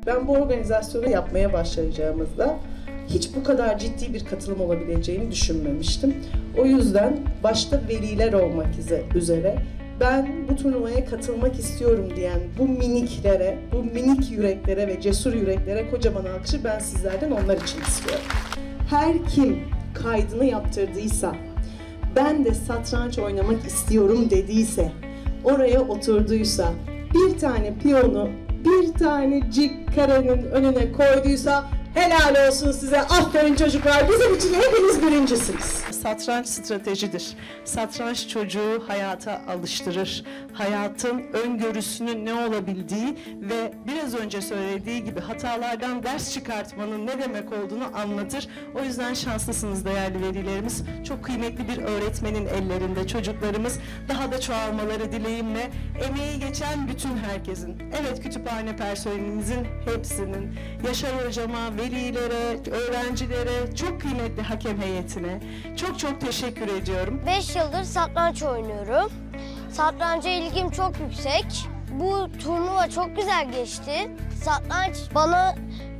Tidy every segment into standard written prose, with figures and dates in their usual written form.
Ben bu organizasyonu yapmaya başlayacağımızda hiç bu kadar ciddi bir katılım olabileceğini düşünmemiştim. O yüzden başta veliler olmak üzere ben bu turnuvaya katılmak istiyorum diyen bu miniklere, bu minik yüreklere ve cesur yüreklere kocaman alkışı ben sizlerden onlar için istiyorum. Her kim kaydını yaptırdıysa, ben de satranç oynamak istiyorum dediyse, oraya oturduysa, bir tane piyonu, bir tanecik karenin önüne koyduysa helal olsun size, aferin çocuklar, bizim için hepiniz birincisiniz. Satranç stratejidir. Satranç çocuğu hayata alıştırır. Hayatın öngörüsünün ne olabildiği ve biraz önce söylediği gibi hatalardan ders çıkartmanın ne demek olduğunu anlatır. O yüzden şanslısınız değerli velilerimiz. Çok kıymetli bir öğretmenin ellerinde çocuklarımız. Daha da çoğalmaları dileğimle, emeği geçen bütün herkesin, evet kütüphane personelimizin hepsinin, Yaşar hocama, velilere, öğrencilere, çok kıymetli hakem heyetine çok teşekkür ediyorum. 5 yıldır satranç oynuyorum. Satranca ilgim çok yüksek. Bu turnuva çok güzel geçti. Satranç bana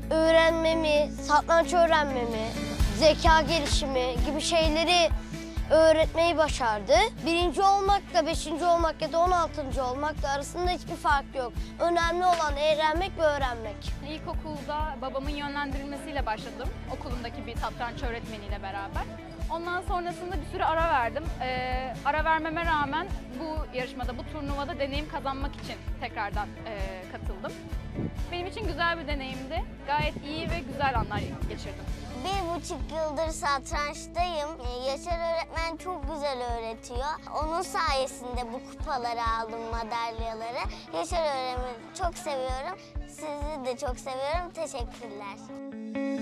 satranç öğrenmemi, zeka gelişimi gibi şeyleri öğretmeyi başardı. 1. olmakla 5. olmak ya da 16. olmakla arasında hiçbir fark yok. Önemli olan öğrenmek ve öğrenmek. İlkokulda babamın yönlendirilmesiyle başladım. Okulumdaki bir satranç öğretmeniyle beraber. Ondan sonrasında bir süre ara verdim. Ara vermeme rağmen bu yarışmada, bu turnuvada deneyim kazanmak için tekrardan katıldım. Benim için güzel bir deneyimdi. Gayet iyi ve güzel anlar geçirdim. 1,5 yıldır satrançtayım. Yaşar öğretmen çok güzel öğretiyor. Onun sayesinde bu kupaları aldım, madalyaları. Yaşar öğretmeni çok seviyorum. Sizi de çok seviyorum. Teşekkürler.